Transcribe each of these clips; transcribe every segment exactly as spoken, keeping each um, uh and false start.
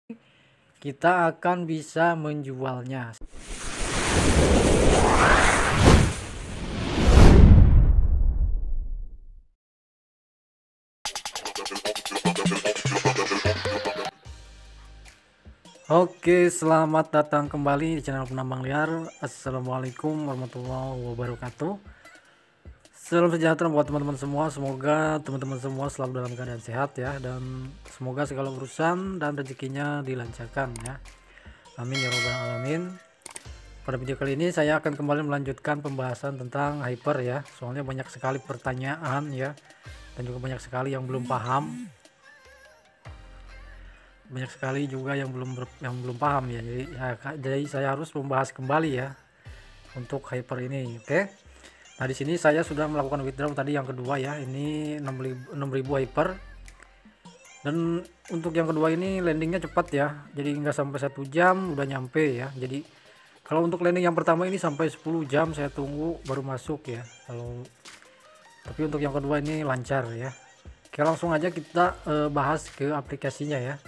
kita akan bisa menjualnya. Oke, selamat datang kembali di channel Penambang Liar. Assalamualaikum warahmatullahi wabarakatuh. Salam sejahtera buat teman-teman semua. Semoga teman-teman semua selalu dalam keadaan sehat ya, dan semoga segala urusan dan rezekinya dilancarkan ya. Amin ya robbal alamin. Pada video kali ini saya akan kembali melanjutkan pembahasan tentang hyper ya. Soalnya banyak sekali pertanyaan ya, dan juga banyak sekali yang belum paham. Banyak sekali juga yang belum ber, yang belum paham ya. Jadi ya, jadi saya harus membahas kembali ya untuk hyper ini. Oke. Nah, di sini saya sudah melakukan withdraw tadi yang kedua ya. Ini enam ribu hyper. Dan untuk yang kedua ini landingnya cepat ya. Jadi nggak sampai satu jam udah nyampe ya. Jadi kalau untuk landing yang pertama ini sampai sepuluh jam saya tunggu baru masuk ya. Kalau tapi untuk yang kedua ini lancar ya. Oke, langsung aja kita eh, bahas ke aplikasinya ya.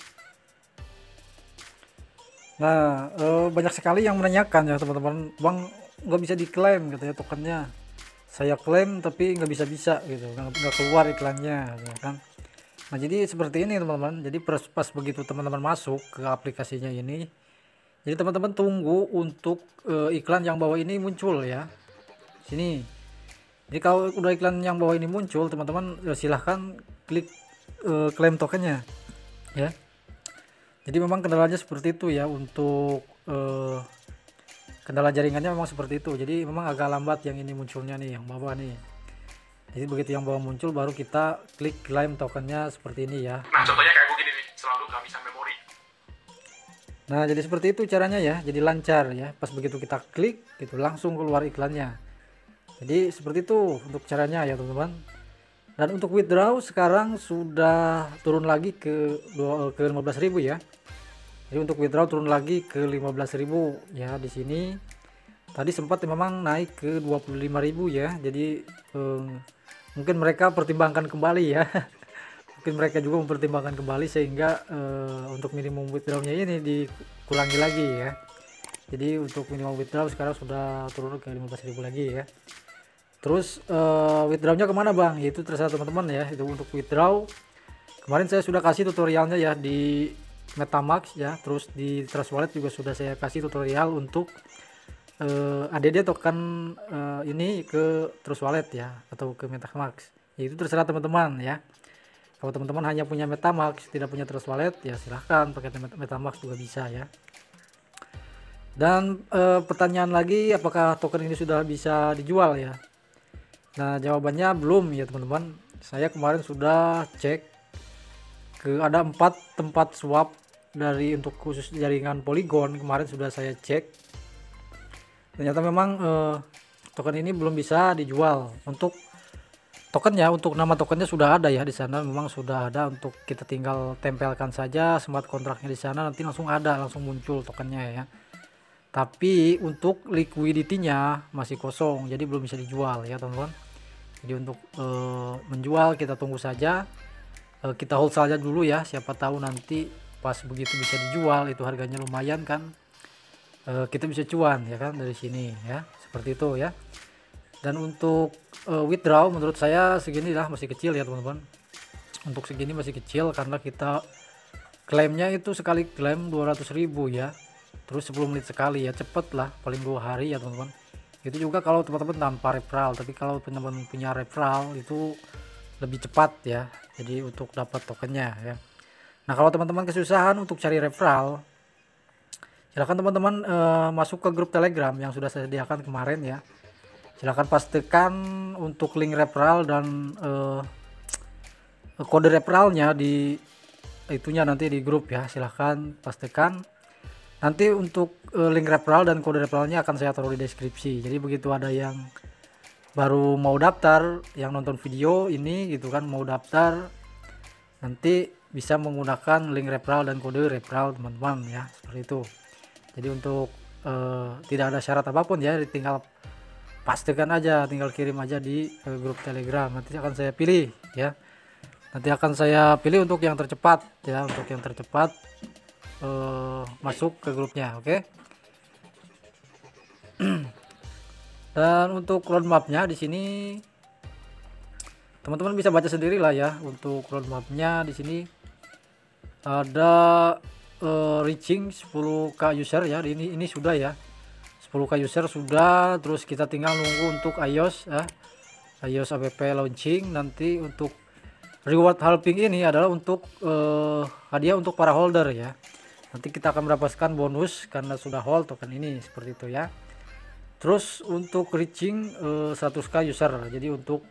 Nah, eh, banyak sekali yang menanyakan ya teman-teman, bang nggak bisa diklaim gitu ya tokennya. Saya klaim tapi nggak bisa-bisa gitu, nggak keluar iklannya ya kan. Nah, jadi seperti ini teman-teman. Jadi pas, pas begitu teman-teman masuk ke aplikasinya ini, jadi teman-teman tunggu untuk eh, iklan yang bawah ini muncul ya. Sini. Jadi kalau udah iklan yang bawah ini muncul, teman-teman ya silahkan klik eh, klaim tokennya ya. Jadi memang kendalanya seperti itu ya, untuk eh, kendala jaringannya memang seperti itu. Jadi memang agak lambat yang ini munculnya nih, yang bawah nih. Jadi begitu yang bawah muncul baru kita klik claim tokennya seperti ini ya. Nah, contohnya kayak begini nih, selalu kehabisan memori. Nah, jadi seperti itu caranya ya, jadi lancar ya. Pas begitu kita klik gitu langsung keluar iklannya. Jadi seperti itu untuk caranya ya teman-teman. Dan untuk withdraw sekarang sudah turun lagi ke ke lima belas ribu ya. Jadi untuk withdraw turun lagi ke lima belas ribu ya. Di sini tadi sempat memang naik ke dua puluh lima ribu ya. Jadi eh, mungkin mereka pertimbangkan kembali ya. Mungkin mereka juga mempertimbangkan kembali sehingga eh, untuk minimum withdrawnya ini dikurangi lagi ya. Jadi untuk minimum withdraw sekarang sudah turun ke lima belas ribu lagi ya. Terus uh, withdrawnya kemana bang? Itu terserah teman-teman ya. Itu untuk withdraw kemarin saya sudah kasih tutorialnya ya di Metamask ya. Terus di Trust Wallet juga sudah saya kasih tutorial untuk uh, A D D token uh, ini ke Trust Wallet ya, atau ke Metamask. Ya, itu terserah teman-teman ya. Kalau teman-teman hanya punya Metamask tidak punya Trust Wallet ya silahkan pakai Metamask juga bisa ya. Dan uh, pertanyaan lagi, apakah token ini sudah bisa dijual ya? Nah, jawabannya belum ya teman-teman. Saya kemarin sudah cek ke ada empat tempat swap dari untuk khusus jaringan Polygon, kemarin sudah saya cek. Ternyata memang eh, token ini belum bisa dijual. Untuk tokennya, untuk nama tokennya sudah ada ya di sana, memang sudah ada, untuk kita tinggal tempelkan saja smart kontraknya di sana, nanti langsung ada, langsung muncul tokennya ya. Tapi untuk liquidity-nya masih kosong, jadi belum bisa dijual ya teman-teman. Jadi untuk e, menjual kita tunggu saja, e, kita hold saja dulu ya. Siapa tahu nanti pas begitu bisa dijual, itu harganya lumayan kan, e, kita bisa cuan ya kan dari sini ya, seperti itu ya. Dan untuk e, withdraw menurut saya segini lah, masih kecil ya teman-teman. Untuk segini masih kecil karena kita klaimnya itu sekali klaim dua ratus ribu ya. Terus sepuluh menit sekali ya, cepet lah, paling dua hari ya teman-teman. Itu juga kalau teman-teman tanpa referral, tapi kalau teman-teman punya referral itu lebih cepat ya. Jadi untuk dapat tokennya ya. Nah, kalau teman-teman kesusahan untuk cari referral, silahkan teman-teman eh, masuk ke grup Telegram yang sudah saya sediakan kemarin ya. Silahkan pastikan untuk link referral dan eh, kode referralnya di itunya nanti di grup ya. Silahkan pastikan. Nanti untuk uh, link referral dan kode referralnya akan saya taruh di deskripsi. Jadi begitu ada yang baru mau daftar, yang nonton video ini gitu kan, mau daftar, nanti bisa menggunakan link referral dan kode referral teman-teman ya, seperti itu. Jadi untuk uh, tidak ada syarat apapun ya, tinggal pastikan aja, tinggal kirim aja di uh, grup Telegram. Nanti akan saya pilih ya. Nanti akan saya pilih untuk yang tercepat ya, untuk yang tercepat uh, masuk ke grupnya. Oke. Dan untuk roadmapnya di sini teman-teman bisa baca sendiri lah ya. Untuk roadmapnya di sini ada uh, reaching sepuluh k user ya. Ini ini sudah ya, sepuluh k user sudah. Terus kita tinggal nunggu untuk iOS ya, iOS app launching. Nanti untuk reward helping ini adalah untuk uh, hadiah untuk para holder ya. Nanti kita akan mendapatkan bonus karena sudah hold token ini, seperti itu ya. Terus untuk reaching uh, seratus k user, jadi untuk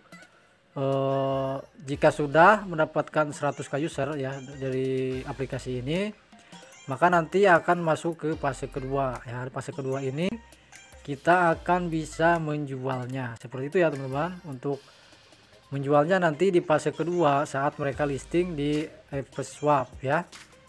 uh, jika sudah mendapatkan seratus k user ya dari aplikasi ini, maka nanti akan masuk ke fase kedua ya. Fase kedua ini kita akan bisa menjualnya, seperti itu ya teman-teman. Untuk menjualnya nanti di fase kedua saat mereka listing di Epeswap ya.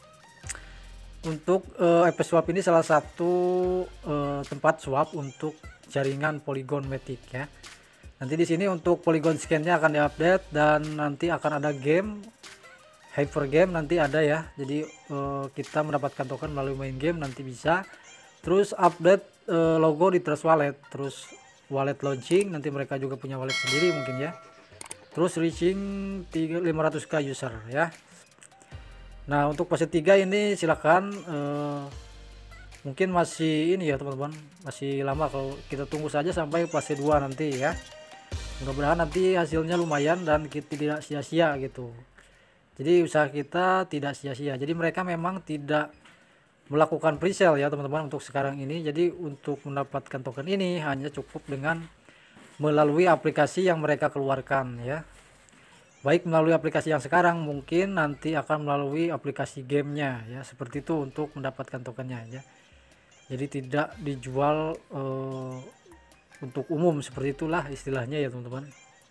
Untuk uh, Epeswap ini salah satu uh, tempat swap untuk jaringan Polygon Matic ya. Nanti di sini untuk Polygon scan-nya akan diupdate dan nanti akan ada game hyper game nanti ada ya. Jadi uh, kita mendapatkan token melalui main game nanti bisa. Terus update uh, logo di Trust Wallet, terus wallet launching, nanti mereka juga punya wallet sendiri mungkin ya. Terus reaching lima ratus k user ya. Nah untuk fase tiga ini silakan uh, mungkin masih ini ya teman-teman, masih lama, kalau kita tunggu saja sampai fase dua nanti ya. Mudah-mudahan nanti hasilnya lumayan dan kita tidak sia-sia gitu. Jadi usaha kita tidak sia-sia. Jadi mereka memang tidak melakukan presale ya teman-teman untuk sekarang ini. Jadi untuk mendapatkan token ini hanya cukup dengan melalui aplikasi yang mereka keluarkan ya. Baik melalui aplikasi yang sekarang, mungkin nanti akan melalui aplikasi gamenya ya, seperti itu untuk mendapatkan tokennya ya. Jadi tidak dijual uh, untuk umum, seperti itulah istilahnya ya teman-teman.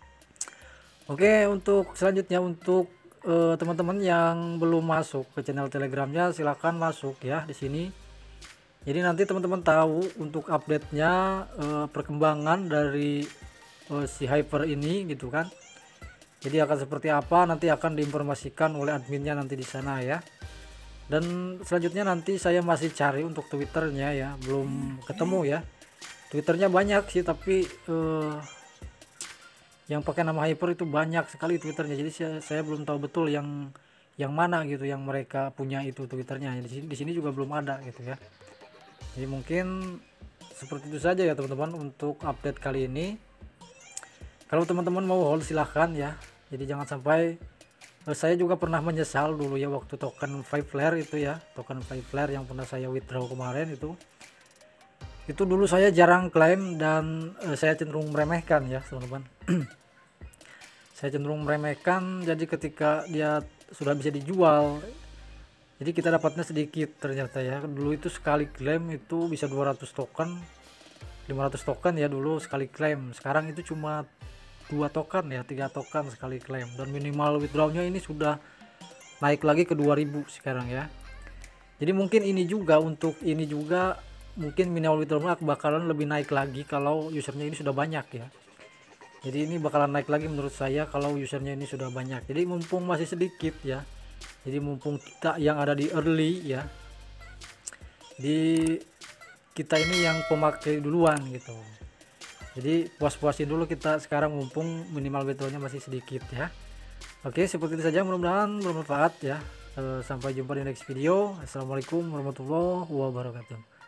Oke, untuk selanjutnya untuk teman-teman uh, yang belum masuk ke channel Telegramnya, silahkan masuk ya di sini. Jadi nanti teman-teman tahu untuk update-nya uh, perkembangan dari uh, si Hyper ini gitu kan. Jadi akan seperti apa nanti akan diinformasikan oleh adminnya nanti di sana ya. Dan selanjutnya nanti saya masih cari untuk Twitternya ya, belum ketemu ya. Twitternya banyak sih tapi uh, yang pakai nama Hyper itu banyak sekali Twitternya. Jadi saya, saya belum tahu betul yang yang mana gitu yang mereka punya itu Twitternya. Di sini, di sini juga belum ada gitu ya. Jadi mungkin seperti itu saja ya teman-teman untuk update kali ini. Kalau teman-teman mau hold silahkan ya. Jadi jangan sampai eh, saya juga pernah menyesal dulu ya waktu token five flare itu ya, token five flare yang pernah saya withdraw kemarin itu. Itu dulu saya jarang klaim dan eh, saya cenderung meremehkan ya teman-teman. Saya cenderung meremehkan, jadi ketika dia sudah bisa dijual, jadi kita dapatnya sedikit ternyata ya. Dulu itu sekali klaim itu bisa dua ratus token, lima ratus token ya dulu sekali klaim. Sekarang itu cuma dua token ya, tiga token sekali klaim, dan minimal withdrawnya ini sudah naik lagi ke dua ribu sekarang ya. Jadi mungkin ini juga untuk ini juga mungkin minimal withdrawnya bakalan lebih naik lagi kalau usernya ini sudah banyak ya. Jadi ini bakalan naik lagi menurut saya kalau usernya ini sudah banyak. Jadi mumpung masih sedikit ya, jadi mumpung kita yang ada di early ya, di kita ini yang pemakai duluan gitu. Jadi puas-puasin dulu kita sekarang mumpung minimal withdrawnya masih sedikit ya. Oke, seperti itu saja, mudah-mudahan bermanfaat ya. Sampai jumpa di next video. Assalamualaikum warahmatullahi wabarakatuh.